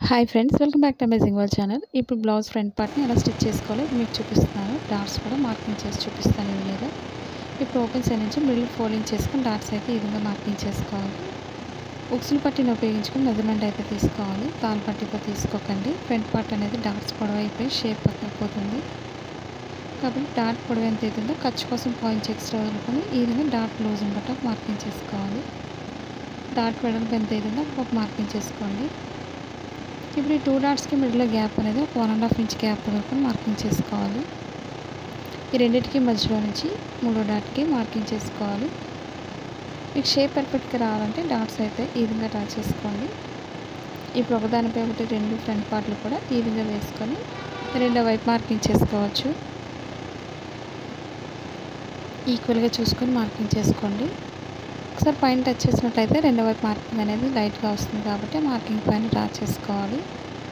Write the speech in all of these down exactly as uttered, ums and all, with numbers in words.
Hi friends, welcome back to amazing world channel. ఇప్పుడు blouse front పార్ట్ని ఎలా stitch చేసుకోవాలో మీకు చూపిస్తున్నాను. డాట్స్ కూడా మార్కింగ్ చేసి చూపిస్తాను ఈ వీడియోలో. ఇప్పుడు ఓపెన్ సైడ్ నుంచి మిడిల్ ఫోల్డింగ్ చేసుకొని డాట్స్ అయితే ఈ విధంగా మార్కింగ్ చేసుకోవాలి. ఉక్సులు పట్టీని ఉపయోగించుకొని మెజర్మెంట్ అయితే తీసుకోవాలి. తాల్ పట్టీతో తీసుకోకండి. ఫ్రంట్ పార్ట్ అనేది డాట్స్ పొడవైపోయి షేప్ పక్కకపోతుంది. కాబట్టి డాట్ పొడవు ఎంత అవుతుందో ఖర్చు కోసం పాయింట్స్ ఎక్స్ట్రా వదులుకొని ఈ విధంగా డాట్ లూజ్ని బట్టి మార్కింగ్ చేసుకోవాలి. డాట్ వెడల్పు ఎంత అవుతుందో ఒక మార్కింగ్ చేసుకోండి. ఇప్పుడు ఈ టూ డాట్స్కి మిడిల్లో గ్యాప్ అనేది ఒక one and half inch gap వరకు మార్కింగ్ చేసుకోవాలి. ఈ రెండింటికి మధ్యలో నుంచి మూడో డాట్కి మార్కింగ్ చేసుకోవాలి. మీకు షేప్ పర్ఫెక్ట్గా రావాలంటే డాట్స్ అయితే ఈ విధంగా డ్రా చేసుకోండి. ఇప్పుడు ఒకదానిపై ఒకటి రెండు ఫ్రంట్ పార్ట్లు కూడా ఈ విధంగా వేసుకొని రెండో వైపు మార్కింగ్ చేసుకోవచ్చు. ఈక్వల్గా చూసుకొని మార్కింగ్ చేసుకోండి. ఒకసారి పైన టచ్ చేసినట్లయితే రెండో వైపు మార్కింగ్ అనేది లైట్గా వస్తుంది కాబట్టి మార్కింగ్ పైన డ్రా చేసుకోవాలి.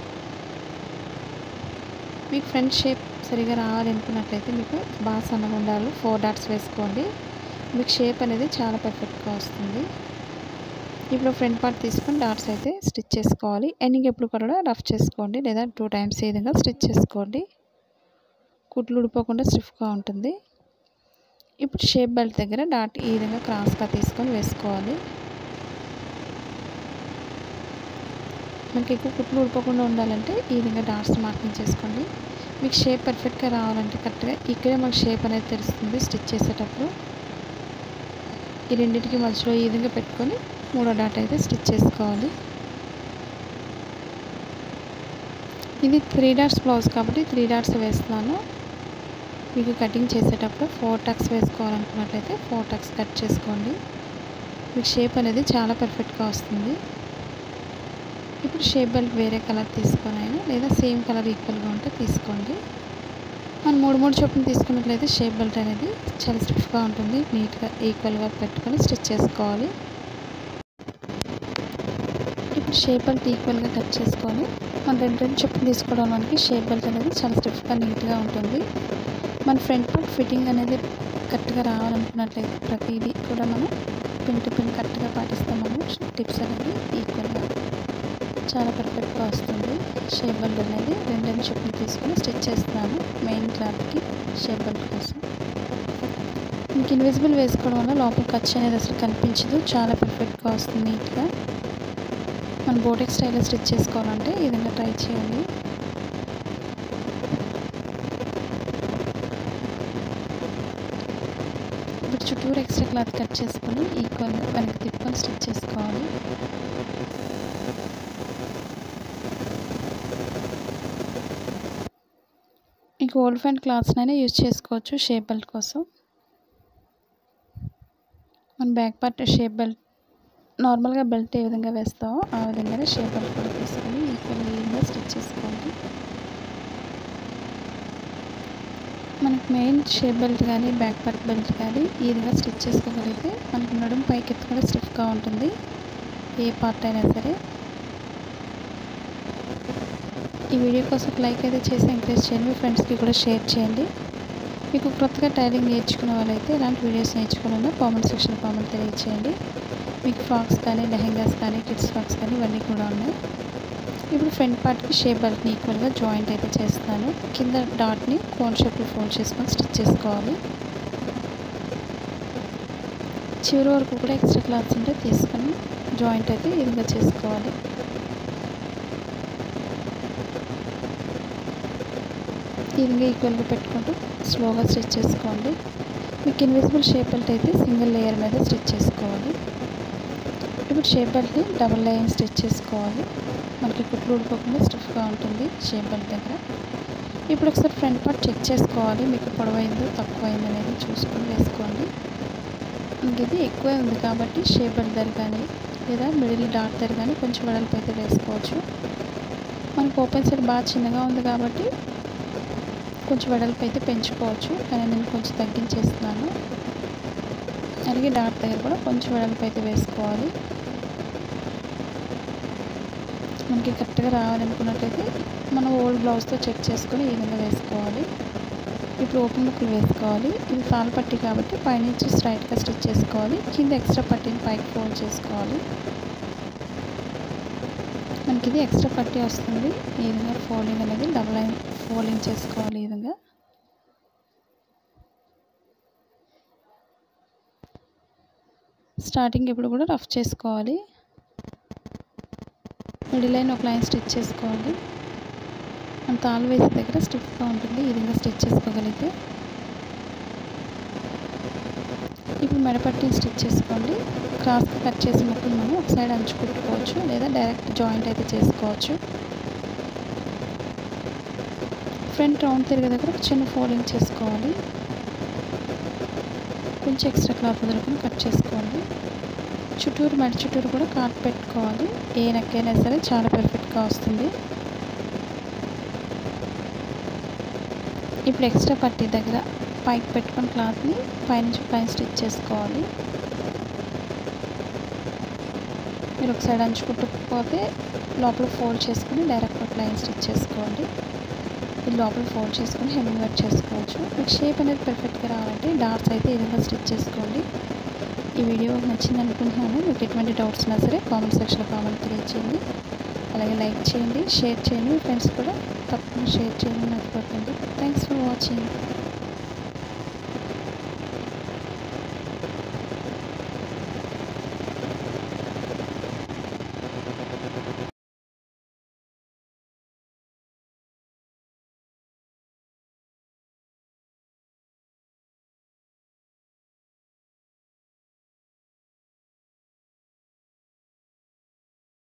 మీకు ఫ్రంట్ షేప్ సరిగా రావాలనుకున్నట్లయితే మీకు బాగా సన్నగా ఉండాలి ఫోర్ డాట్స్ వేసుకోండి. మీకు షేప్ అనేది చాలా పర్ఫెక్ట్గా వస్తుంది. ఇప్పుడు ఫ్రంట్ పార్ట్ తీసుకొని డాట్స్ అయితే స్టిచ్ చేసుకోవాలి. ఎండింగ్ ఎప్పుడు కూడా రఫ్ చేసుకోండి లేదా టూ టైమ్స్ ఈ విధంగా స్టిచ్ చేసుకోండి. కుట్లు ఊడిపోకుండా స్టిఫ్గా ఉంటుంది. ఇప్పుడు షేప్ బెల్ట్ దగ్గర డాట్ ఈ విధంగా క్రాస్గా తీసుకొని వేసుకోవాలి. మనకి ఎక్కువ కుట్లు ఊడిపోకుండా ఉండాలంటే ఈ విధంగా డాట్స్ మార్కింగ్ చేసుకోండి. మీకు షేప్ పర్ఫెక్ట్గా రావాలంటే కరెక్ట్గా ఇక్కడే మనకు షేప్ అనేది తెలుస్తుంది. స్టిచ్ చేసేటప్పుడు ఈ రెండింటికి మధ్యలో ఈ విధంగా పెట్టుకొని మూడో డాట్ అయితే స్టిచ్ చేసుకోవాలి. ఇది త్రీ డాట్స్ బ్లౌజ్ కాబట్టి త్రీ డాట్స్ వేస్తున్నాను. మీకు కటింగ్ చేసేటప్పుడు ఫోర్ టక్స్ వేసుకోవాలనుకున్నట్లయితే ఫోర్ టక్స్ కట్ చేసుకోండి. మీకు షేప్ అనేది చాలా పర్ఫెక్ట్గా వస్తుంది. ఇప్పుడు షేప్ బెల్ట్ వేరే కలర్ తీసుకొని అయినా లేదా సేమ్ కలర్ ఈక్వల్గా ఉంటే తీసుకోండి. మనం మూడు మూడు చొప్పున తీసుకున్నట్లయితే షేప్ బెల్ట్ అనేది చాలా స్టిఫ్గా ఉంటుంది. నీట్గా ఈక్వల్గా పెట్టుకొని స్టిచ్ చేసుకోవాలి. ఇప్పుడు షేప్ బెల్ట్ ఈక్వల్గా కట్ చేసుకొని మనం రెండు రెండు చొప్పున తీసుకోవడం మనకి షేప్ బెల్ట్ అనేది చాలా స్టిఫ్గా నీట్గా ఉంటుంది. మన ఫ్రంట్ పార్ట్ ఫిట్టింగ్ అనేది కరెక్ట్గా రావాలనుకున్నట్లయితే ప్రతిదీ కూడా మనం పిన్ టు పిన్ కరెక్ట్గా పాటిస్తాం. మనం టిప్స్ అనేది ఈక్వల్గా చాలా పర్ఫెక్ట్గా వస్తుంది. షేప్ బెల్ట్ అనేది రెండు రెండు చొప్పున తీసుకొని స్టిచ్ చేస్తున్నాను మెయిన్ క్లాత్కి షేప్ బెల్ట్ కోసం. మీకు ఇన్విజిబుల్ వేసుకోవడం వల్ల లోపల ఖర్చు అనేది అసలు కనిపించదు. చాలా పర్ఫెక్ట్గా వస్తుంది నీట్గా. మనం బోటెక్ స్టైల్లో స్టిచ్ చేసుకోవాలంటే ఈ విధంగా ట్రై చేయండి. ఇప్పుడు చుట్టూరు ఎక్స్ట్రా క్లాత్ కట్ చేసుకొని ఈక్వల్గా వెనక్కి తిప్పుకొని స్టిచ్ చేసుకోవాలి. మీకు ఓల్డ్ ఫ్రంట్ క్లాత్స్నైనా యూజ్ చేసుకోవచ్చు షేప్ బెల్ట్ కోసం. మన బ్యాక్ పార్ట్ షేప్ బెల్ట్ నార్మల్గా బెల్ట్ ఏ విధంగా వేస్తామో ఆ విధంగానే షేప్ బెల్ట్ కూడా తీసుకొని ఈక్వల్గా ఈ విధంగా స్టిచ్ చేసుకోండి. మనకి మెయిన్ షేప్ బెల్ట్ కానీ బ్యాక్ పార్ట్ బెల్ట్ కానీ ఈ విధంగా స్టిచ్ చేసుకోగలిగితే మనకి నడుము పైకి ఎత్తు కూడా స్టిఫ్గా ఉంటుంది ఏ పార్ట్ అయినా సరే. ఈ వీడియో కోసం ఒక లైక్ అయితే చేసి ఎంకరేజ్ చేయండి. మీ ఫ్రెండ్స్కి కూడా షేర్ చేయండి. మీకు కొత్తగా టైలింగ్ నేర్చుకునే వాళ్ళైతే ఇలాంటి వీడియోస్ నేర్చుకోవాలన్నా కామెంట్ సెక్షన్ కామెంట్ తెలియచేయండి. మీకు ఫ్రాక్స్ కానీ లెహెంగాస్ కానీ కిడ్స్ ఫ్రాక్స్ కానీ ఇవన్నీ కూడా ఉన్నాయి. ఇప్పుడు ఫ్రంట్ పార్ట్కి షేప్ బెల్ట్ని ఈక్వల్గా జాయింట్ అయితే చేస్తాను. కింద డాట్ని కోన్ షేప్లో ఫోల్డ్ చేసుకొని స్టిచ్ చేసుకోవాలి. చివరి వరకు కూడా ఎక్స్ట్రా క్లాత్స్ ఉంటే తీసుకొని జాయింట్ అయితే ఈ విధంగా చేసుకోవాలి. ఈ విధంగా ఈక్వల్గా పెట్టుకుంటూ స్లోగా స్టిచ్ చేసుకోండి. మీకు ఇన్విజిబుల్ షేప్ బెల్ట్ అయితే సింగిల్ లేయర్ మీద స్టిచ్ చేసుకోవాలి. ఇప్పుడు షేప్ బెల్ట్ని డబుల్ లేయర్ స్టిచ్ చేసుకోవాలి. మనకి కుట్లు ఊడిపోకుండా స్టిఫ్గా ఉంటుంది షేప్ బెల్ట్ దగ్గర. ఇప్పుడు ఒకసారి ఫ్రంట్ పార్ట్ చెక్ చేసుకోవాలి. మీకు పొడవైందో తక్కువైందో అనేది చూసుకొని వేసుకోండి. ఇంక ఇది ఎక్కువే ఉంది కాబట్టి షేప్ బెల్ట్ దగ్గర కానీ లేదా మిడిల్ డాట్ దగ్గర కానీ కొంచెం వెడల్పు అయితే వేసుకోవచ్చు. మనకు ఓపెన్ సైడ్ బాగా చిన్నగా ఉంది కాబట్టి కొంచెం వెడల్పు అయితే పెంచుకోవచ్చు. కానీ నేను కొంచెం తగ్గించేస్తున్నాను. అలాగే డాట్ దగ్గర కూడా కొంచెం వెడల్పు అయితే వేసుకోవాలి. మనకి కరెక్ట్గా రావాలనుకున్నట్లయితే మనం ఓల్డ్ బ్లౌజ్తో చెక్ చేసుకొని ఈ విధంగా వేసుకోవాలి. ఇప్పుడు ఓపెన్ ముక్కలు వేసుకోవాలి. ఇది తాల్ పట్టీ కాబట్టి పైనుంచి స్ట్రైట్గా స్టిచ్ చేసుకోవాలి. కింద ఎక్స్ట్రా పట్టీని పైకి ఫోల్డ్ చేసుకోవాలి. మనకి ఇది ఎక్స్ట్రా పట్టీ వస్తుంది. ఈ విధంగా ఫోల్డింగ్ అనేది డబుల్ లైన్ ఫోల్డింగ్ చేసుకోవాలి. ఈ విధంగా స్టార్టింగ్ ఎప్పుడు కూడా రఫ్ చేసుకోవాలి. మిడిల్ లైన్ ఒక లైన్ స్టిచ్ చేసుకోవాలి. మన తాళ్ళు వేసే దగ్గర స్టిఫ్గా ఉంటుంది. ఈ విధంగా స్టిచ్ చేసుకోగలిగితే ఇప్పుడు మెడపట్టీని స్టిచ్ చేసుకోండి. క్రాస్గా కట్ చేసి ముక్కలు మనం ఒక సైడ్ అంచు కుట్టుకోవచ్చు, లేదా డైరెక్ట్ జాయింట్ అయితే చేసుకోవచ్చు. ఫ్రంట్ రౌండ్ తిరిగే దగ్గర ఒక చిన్న ఫోల్డింగ్ చేసుకోవాలి. కొంచెం ఎక్స్ట్రా క్లాత్ వదులుకొని కట్ చేసుకోండి. చుట్టూరు మెడ చుట్టూరు కూడా కాట్ పెట్టుకోవాలి. ఏ నెక్ అయినా సరే చాలా పర్ఫెక్ట్గా వస్తుంది. ఇప్పుడు ఎక్స్ట్రా పట్టీ దగ్గర పైకి పెట్టుకుని క్లాత్ని పైనుంచి పైన స్టిచ్ చేసుకోవాలి. మీరు ఒక సైడ్ అంచు కుట్టుకుపోతే లోపల ఫోల్డ్ చేసుకుని డైరెక్ట్ ఒక లైన్ స్టిచ్ చేసుకోండి. ఇది లోపల ఫోల్డ్ చేసుకుని హెమ్మింగ్ వర్క్ చేసుకోవచ్చు. మీకు షేప్ అనేది పర్ఫెక్ట్గా రావాలంటే డాట్స్ అయితే ఈ విధంగా స్టిచ్ చేసుకోండి. ఈ వీడియో నచ్చింది అనుకుంటున్నాను. మీకు ఎటువంటి డౌట్స్ ఉన్నా సరే కామెంట్ సెక్షన్లో కామెంట్ తెలియచేయండి. అలాగే లైక్ చేయండి, షేర్ చేయండి. మీ ఫ్రెండ్స్ కూడా తప్పకుండా షేర్ చేయండి. మర్చిపోకండి. Thanks for watching.